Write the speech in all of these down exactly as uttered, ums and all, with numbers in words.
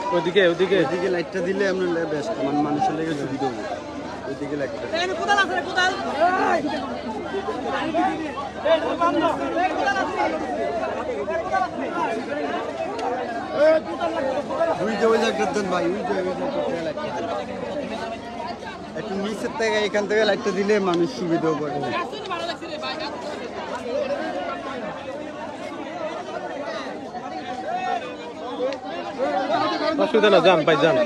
ওইদিকে ওইদিকে ওইদিকে লাইটটা দিলে আমরা বেস্ট মানে মানুষের লেগে সুবিধা হবে ওইদিকে লাইটটা ওই যে ওই জায়গাটা দেন ভাই ওই যে ওই জায়গাটা লাইটটা একটু নিচের থেকে এখান থেকে লাইটটা দিলে মানুষ সুবিধা হবে অসুবিধা না যান ভাই যান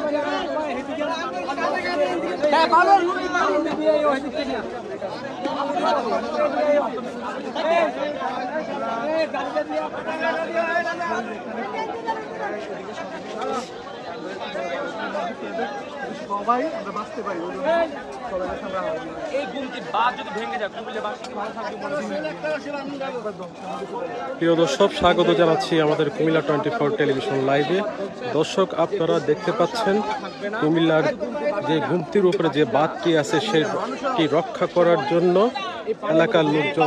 সবাই আমরা বাঁচতে পারি এই গুমতির বাঁধ যদি ভেঙে যায় কুমিল্লাবাসী কি ভালো থাকবে মনে প্রিয় দর্শক স্বাগত জানাচ্ছি আমাদের কুমিল্লা টোয়েন্টি ফোর টেলিভিশন লাইভে। দর্শক আপনারা দেখতে পাচ্ছেন কুমিল্লার যে গুমতির উপরে যে বাঁধটি আছে সেটি রক্ষা করার জন্য এলাকার লোকজন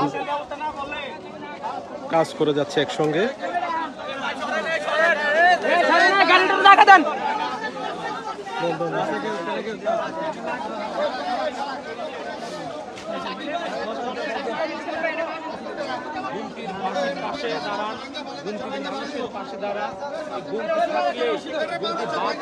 কাজ করে যাচ্ছে একসঙ্গে। গুমতির পাশে দাঁড়ান, গুমতির মানুষের পাশে দাঁড়ান। গুমতি থাকলে গুমতি বাঁধ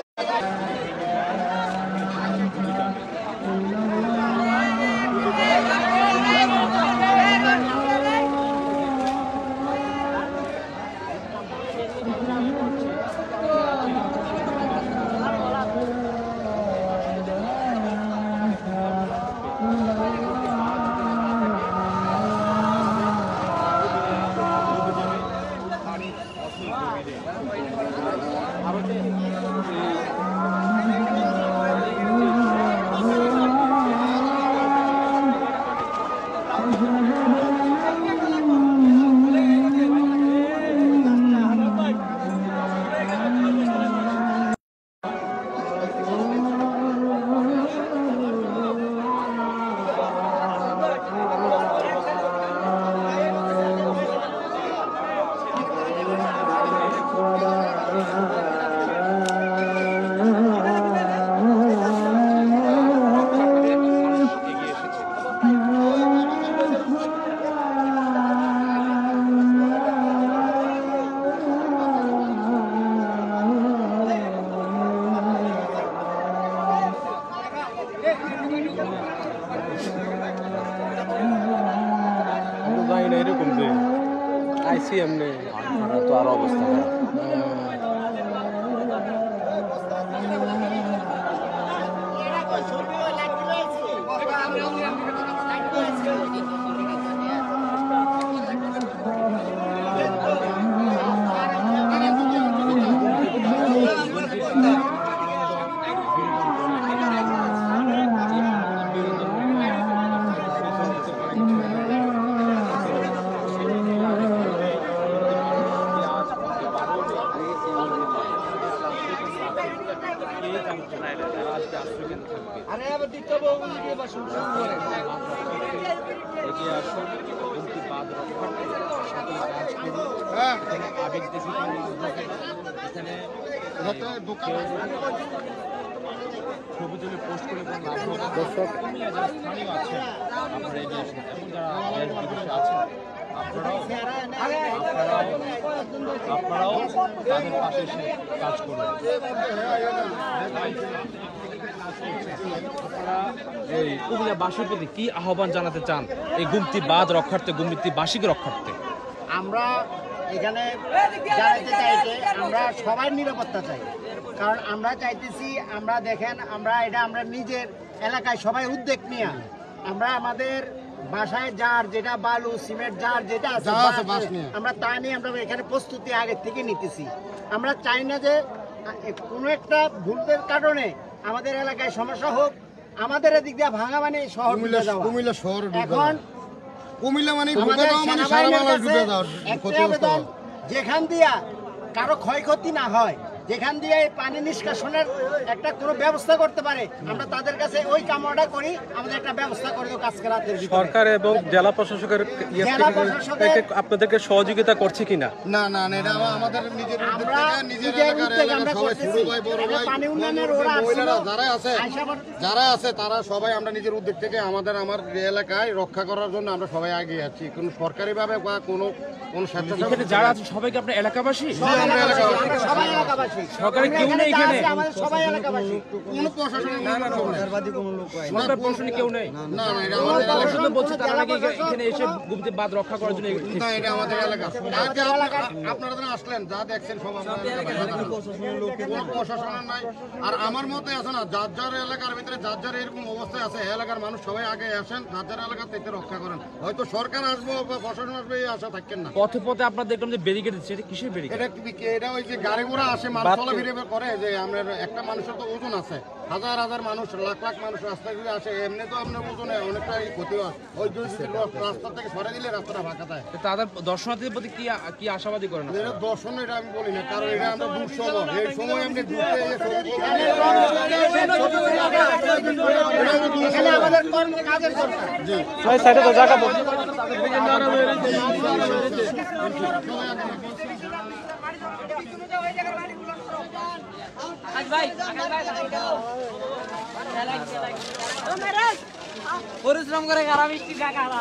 এরকম যে আইসি এমনি তো আর অবস্থা আবেগ দেখি এখানে ছবি তুলে পোস্ট করে দর্শক যারা স্থানীয় আছেন আপনারা এগিয়ে আসুন এবং যারা দেশ বিদেশে আছেন আপনারাও আপনারাও আপনারাও তাদের পাশে এসে কাজ করুন। এই কুমিল্লাবাসীর প্রতি কি আহ্বান জানাতে চান এই গুমতি বাঁধ রক্ষার্থে গুমতিবাসীকে রক্ষার্থে? আমরা এখানে জানাতে চাইতে আমরা সবাই নিরাপত্তা চাই, কারণ আমরা চাইতেছি আমরা দেখেন আমরা এটা আমরা নিজের এলাকায় সবাই উদ্যোগ নিয়ে আমরা আমাদের বাসায় যার যেটা বালু সিমেন্ট যার যেটা আছে আমরা তা নিয়ে আমরা এখানে প্রস্তুতি আগের থেকে নিতেছি। আমরা চাই না যে কোনো একটা ভুলের কারণে আমাদের এলাকায় সমস্যা হোক, আমাদের এদিক দিয়ে ভাঙা মানে শহর কুমিল্লা শহর এখন কুমিল্লা মানে যেখান দিয়া কারো ক্ষয়ক্ষতি না হয়, যেখান দিয়ে পানি নিষ্কাশনের একটা কোনো ব্যবস্থা করতে পারে আমরা তাদের কাছে ওই কামনাটা করি, আমাদের একটা ব্যবস্থা করে দেব কাজ করাতে। সরকার এবং জেলা প্রশাসকের আপনাদেরকে সহযোগিতা করছে কিনা? না না এটা আমাদের নিজের আমরা নিজের উদ্যোগে আমরা সবাই ছোট ভাই বড় ভাই পানি উন্নয়নের ওরা মহিলারা আসছিল। যারা আছে আইসা পর- যারা আছে তারা সবাই আমরা নিজের উদ্যোগ থেকে আমাদের আমার এলাকায় রক্ষা করার জন্য আমরা সবাই এগিয়ে যাচ্ছি কোনো সরকারিভাবে বা কোনো কোনো স্বেচ্ছাসেবক এখানে যারা আছে সবাইকে আপনার এলাকাবাসী সবাই এলাকাবাসী, আমরা সবাই এলাকাবাসী। সরকারের আমরা কেউ নেই যা এখানে? আছে আমাদের সবাই এলাকাবাসী। কোনো প্রশাসনের লোক নেই। সরকারবাদী কোনো লোক হয় না। সরকার প্রশাসনে কেউ নেই না না এটা আমাদের এলাকা প্রশাসন বলছে তারা নাকি এখানে- এখানে এসে গুমতি বাঁধ রক্ষা করার জন্য এসেছে। না এটা আমাদের এলাকা আজকে আপনারা- আপনারা যারা আসলেন যা দেখছেন সব আমরা কোনো প্রশাসনের নাই আর আমার মতে আছে না যার যার এলাকার ভিতরে যার যার এরকম অবস্থায় আছে এলাকার মানুষ সবাই আগে আসেন যার যার এলাকা থেকে রক্ষা করেন হয়তো সরকার আসবো বা প্রশাসন আসবে এই আশা থাকেন না পথে পথে আপনার দেখলাম যে ব্যারিকেড দিচ্ছে, এটা কিসের ব্যারিকেড? এটা কি- এটা ওই যে গাড়ি ঘোড়া আসে মানুষ চলাফেরা করে যে আমরা একটা মানুষের তো ওজন আছে হাজার হাজার মানুষ লাখ লাখ মানুষ রাস্তা দিয়ে আসে এমনি তো আপনার ওজনে অনেকটা ক্ষতি হয় ওই জন্য রাস্তা থেকে সরে দিলে রাস্তাটা ফাঁকা থাকে তাদের দর্শনার্থীদের প্রতি কি কি আশাবাদী করেন আপনারা? এটা দর্শন এটা আমি বলি না কারণ এটা আমরা দূর সময় এই সময় এমনি ঘুরতে এসে ছবি তুলতে- এখানে আমাদের কর্ম কাজের দরকার। পরিশ্রম করে খারাপ মিষ্টি খা খারা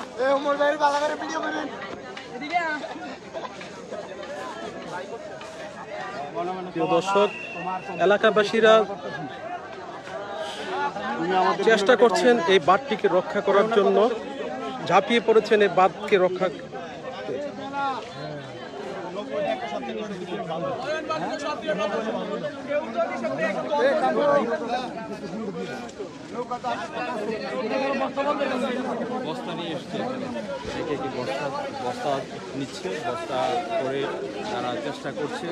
প্রিয় দর্শক, এলাকাবাসীরা চেষ্টা করছেন এই বাঁধটিকে রক্ষা করার জন্য, ঝাঁপিয়ে পড়েছেন এই বাঁধকে রক্ষা। বস্তা নিয়ে এসছে এখানে একে একে বস্তা বস্তা নিচ্ছে বস্তা করে তারা চেষ্টা করছে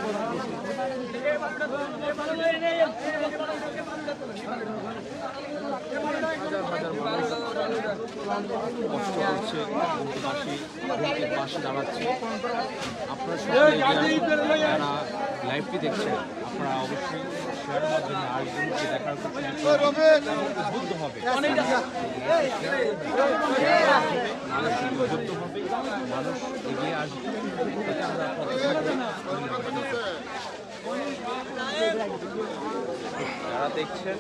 হাজার হাজার মানুষ কষ্ট করছে বাসী পাশে দাঁড়াচ্ছে আপনারা সকলে যারা লাইভটি দেখছেন আপনারা অবশ্যই শেয়ার মাধ্যমে আরেকজনকে দেখার করছেন উদ্বুদ্ধ হবে মানুষ উদ্বুদ্ধ হবে মানুষ এগিয়ে আসবে এটা আমরা পথে থাকবে যারা দেখছেন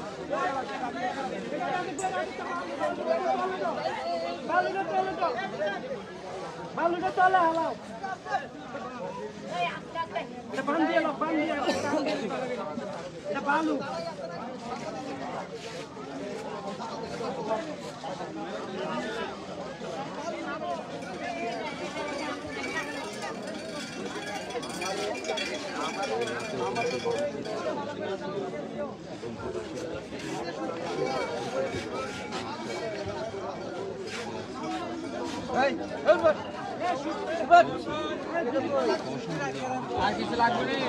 আর কিছু লাগবে না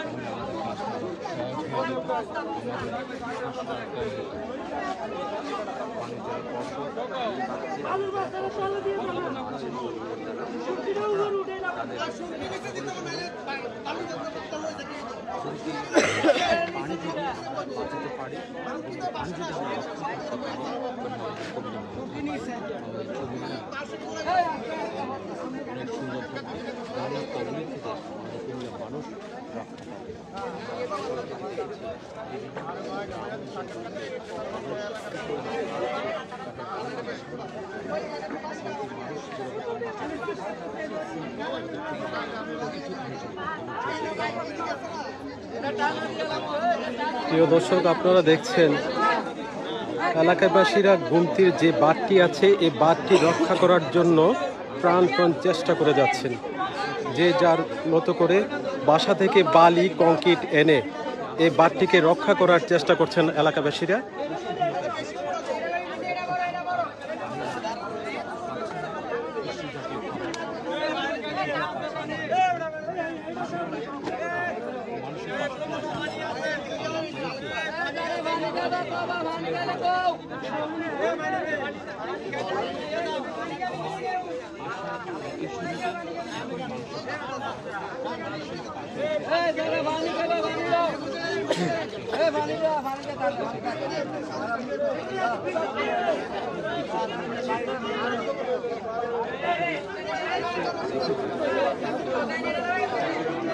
পানি থেকে বাঁচাতে পারি পানি যদি আমরা রক্ষা করতে পারি অনেক সুন্দর থাকবে বাংলা কবলি থেকে আমাদের কুমিল্লার মানুষ রক্ষা পাবে প্রিয় দর্শক, আপনারা দেখছেন এলাকাবাসীরা গুমতির যে বাঁধটি আছে এই বাঁধটি রক্ষা করার জন্য প্রাণপণ চেষ্টা করে যাচ্ছেন। যে যার মতো করে বাসা থেকে বালি কংক্রিট এনে এই বাঁধটিকে রক্ষা করার চেষ্টা করছেন এলাকাবাসীরা।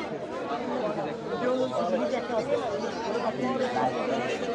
একটা আছে